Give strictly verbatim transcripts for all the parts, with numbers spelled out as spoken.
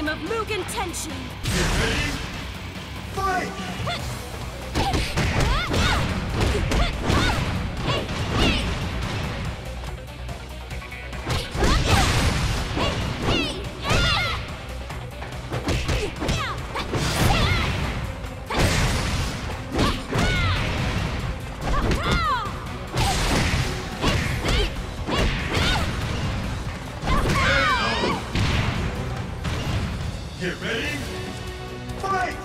name of Mugen Tenshin! Get ready, fight! Get ready, fight!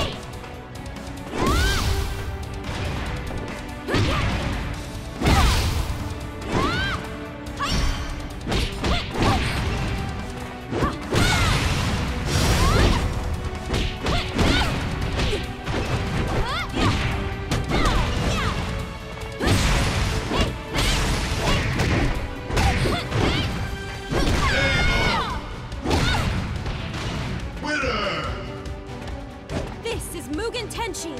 This is Mugen Tenshin!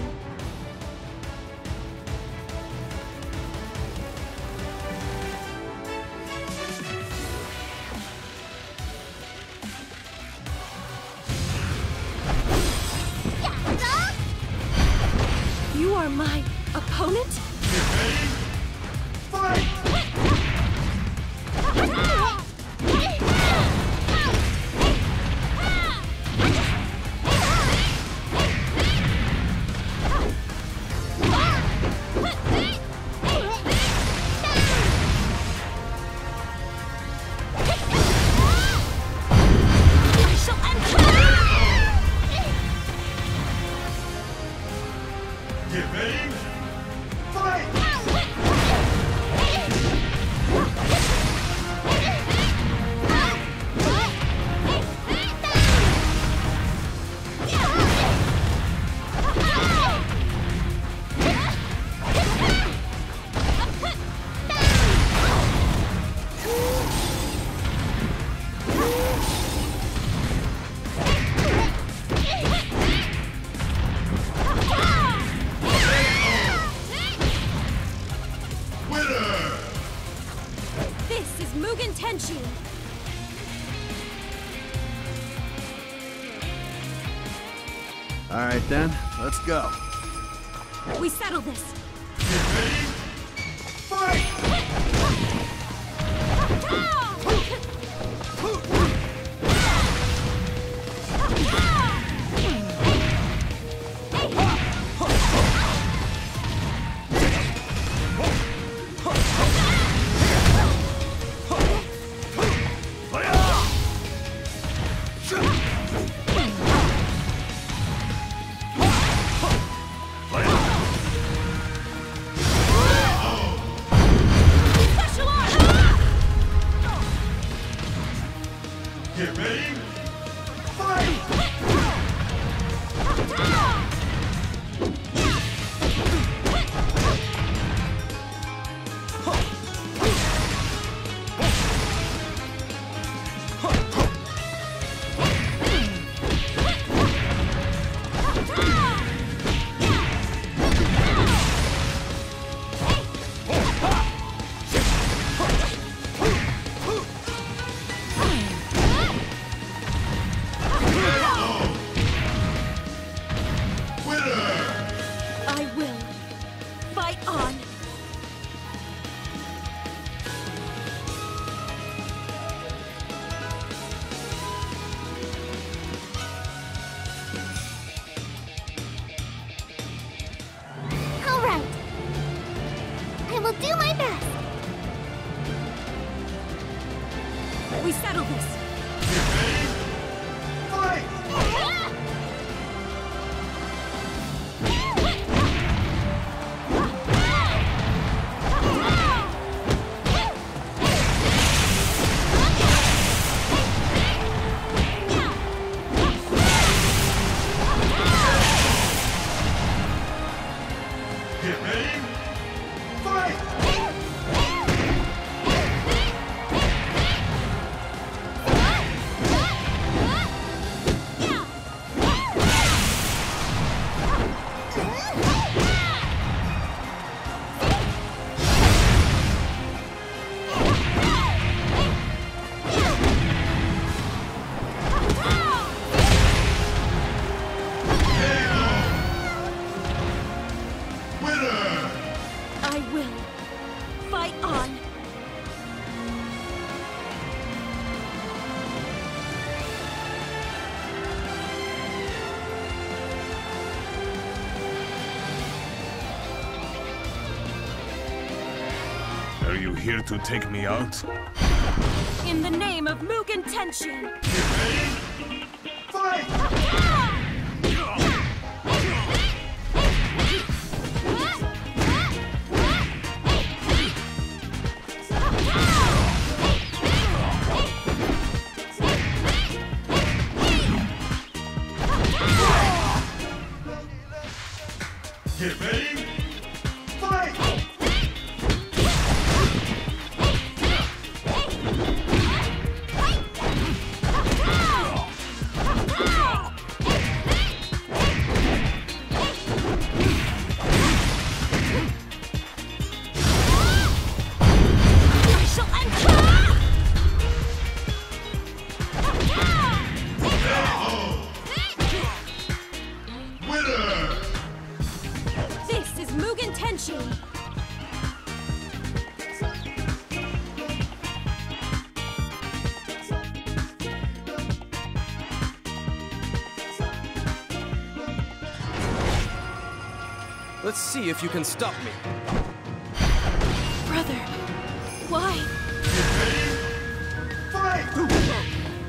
You are my opponent? Get ready, fight! Get ready, fight! This is Mugen Tenshin! All right then, let's go. We settle this! Get ready, fight! Get ready, fight! I will fight on! All right. I will do my best. We settle this! Get ready, fight! Get ready, fight! here to take me out? In the name of Mugen Tenshin! Fight! Get ready! Fight! I shall enter! Winner! This is Mugen Tenshin! Let's see if you can stop me. Brother, why? Fight!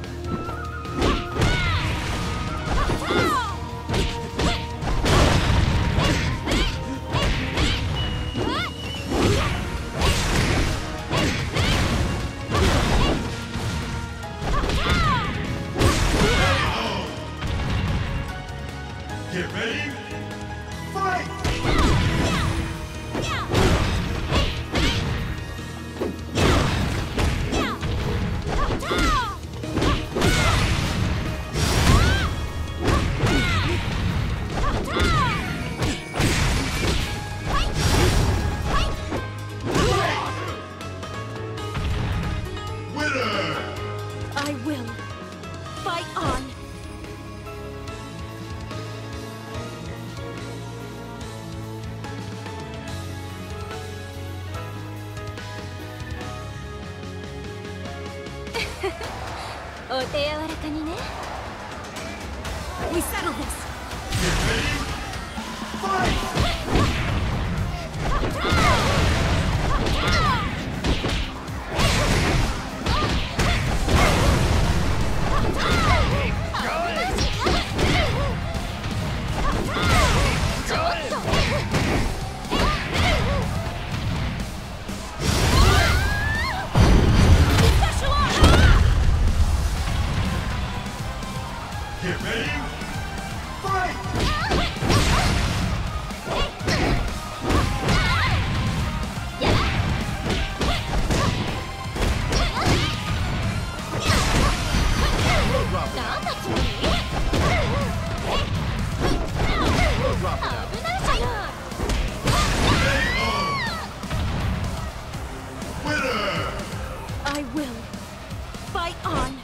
Get ready! Fight! Winner! I will. Fight on! We settle this! Special order! Get ready! Fight! Winner! I will. Fight on!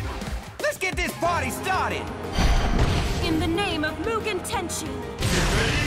Let's get this party started! In the name of Mugen Tenshin! Get ready!